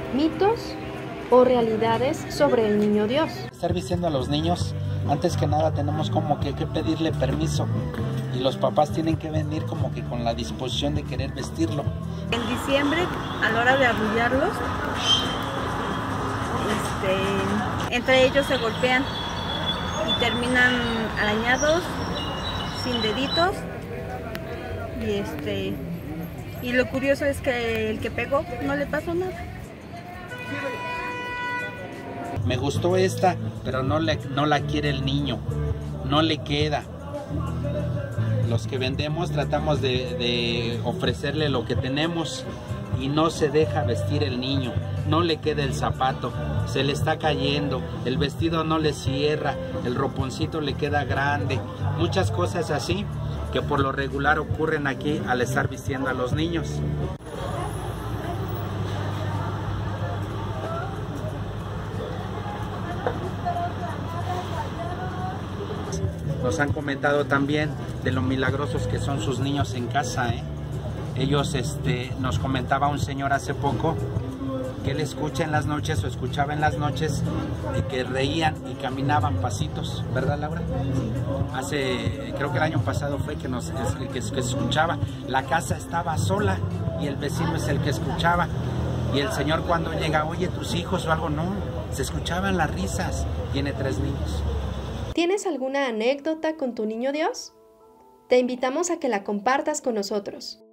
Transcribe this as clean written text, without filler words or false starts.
mitos o realidades sobre el niño Dios. Estar vistiendo a los niños, antes que nada tenemos como que pedirle permiso y los papás tienen que venir como que con la disposición de querer vestirlo. En diciembre, a la hora de arrullarlos, entre ellos se golpean y terminan arañados, sin deditos, y lo curioso es que el que pegó no le pasó nada. Me gustó esta, pero no la quiere el niño, no le queda. Los que vendemos tratamos de ofrecerle lo que tenemos y no se deja vestir el niño, no le queda el zapato, se le está cayendo, el vestido no le cierra, el roponcito le queda grande, muchas cosas así que por lo regular ocurren aquí al estar vistiendo a los niños. Nos han comentado también de lo milagrosos que son sus niños en casa, ¿eh? Ellos, nos comentaba un señor hace poco que él escucha en las noches o escuchaba en las noches que reían y caminaban pasitos, ¿verdad, Laura? Creo que el año pasado fue que escuchaba. La casa estaba sola y el vecino es el que escuchaba. Y el señor cuando llega, oye, tus hijos o algo, no, se escuchaban las risas. Tiene 3 niños. ¿Tienes alguna anécdota con tu niño Dios? Te invitamos a que la compartas con nosotros.